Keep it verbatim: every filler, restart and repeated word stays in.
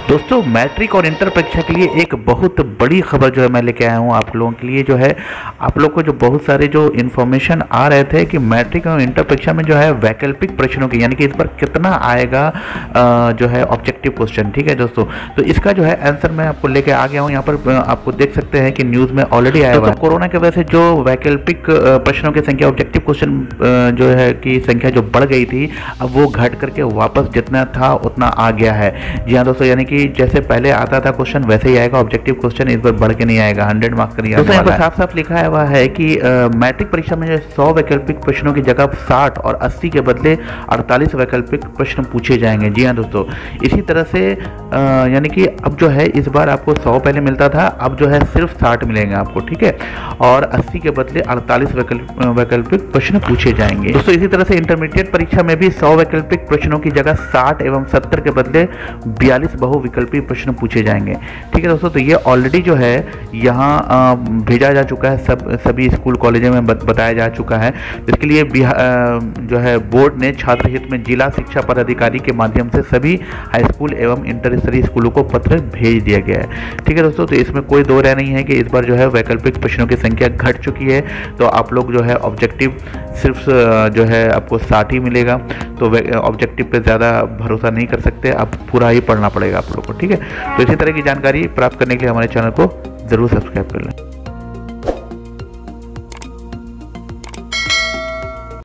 दोस्तों मैट्रिक और इंटर परीक्षा के लिए एक बहुत बड़ी खबर जो है मैं लेके आया हूँ आप लोगों के लिए। जो है आप लोग को जो बहुत सारे जो इन्फॉर्मेशन आ रहे थे कि मैट्रिक और इंटर परीक्षा में जो है वैकल्पिक प्रश्नों की, यानी कि इस पर कितना आएगा आ, जो है ऑब्जेक्टिव क्वेश्चन। ठीक है दोस्तों, तो इसका जो है आंसर मैं आपको लेके आ गया हूँ। यहाँ पर आपको देख सकते हैं कि न्यूज़ में ऑलरेडी आया हुआ है। कोरोना की वजह से जो वैकल्पिक प्रश्नों की संख्या, ऑब्जेक्टिव क्वेश्चन जो है की संख्या जो बढ़ गई थी, अब वो घट करके वापस जितना था उतना आ गया है। जी हाँ दोस्तों, यानी कि जैसे पहले आता था क्वेश्चन वैसे ही आएगा। ऑब्जेक्टिव क्वेश्चन इस बार बढ़ के नहीं आएगा, हंड्रेड मार्क्स का नहीं आने वाला है। साफ साफ लिखा हुआ है कि मैट्रिक परीक्षा में सौ वैकल्पिक प्रश्नों की जगह साठ और अस्सी के बदले अड़तालीस वैकल्पिक प्रश्न पूछे जाएंगे। जी हाँ दोस्तों, इसी तरह से यानी कि अब जो है इस बार आपको सौ पहले मिलता था, अब जो है सिर्फ साठ मिलेंगे आपको। ठीक है, और अस्सी के बदले अड़तालीस वैकल्पिक प्रश्न पूछे जाएंगे दोस्तों। इसी तरह से इंटरमीडिएट परीक्षा में भी सौ वैकल्पिक प्रश्नों की जगह साठ एवं सत्तर के बदले बयालीस बहुविकल्पी प्रश्न पूछे जाएंगे। ठीक है दोस्तों, तो ये ऑलरेडी जो है यहाँ भेजा जा चुका है, सब सभी स्कूल कॉलेजों में बताया जा चुका है। इसके लिए जो है बोर्ड ने छात्र हित में जिला शिक्षा पदाधिकारी के माध्यम से सभी हाई स्कूल एवं इंटर स्तरीय स्कूलों को पत्र भेज दिया गया है। ठीक है दोस्तों, तो इसमें कोई दो राय नहीं है कि इस बार जो है वैकल्पिक प्रश्नों की संख्या घट चुकी है। तो आप लोग जो है ऑब्जेक्टिव सिर्फ जो है आपको साठ ही मिलेगा, तो ऑब्जेक्टिव पे ज़्यादा भरोसा नहीं कर सकते, आप पूरा ही पढ़ना पड़ेगा आप लोग को। ठीक है, तो इसी तरह की जानकारी प्राप्त करने के लिए हमारे चैनल को ज़रूर सब्सक्राइब कर लें।